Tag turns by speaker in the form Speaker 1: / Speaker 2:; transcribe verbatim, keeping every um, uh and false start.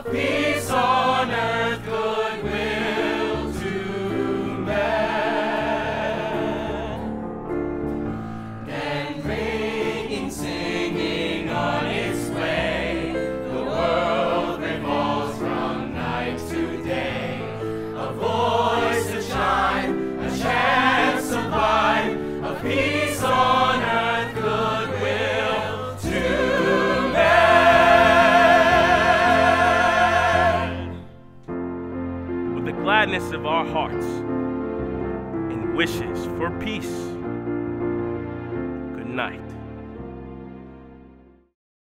Speaker 1: of peace on earth, goodwill to men. And ringing, singing on its way, the world revolves from night to day. A voice to shine, a chance sublime, of peace on earth, goodwill to men.
Speaker 2: With the gladness of our hearts and wishes for peace, good night.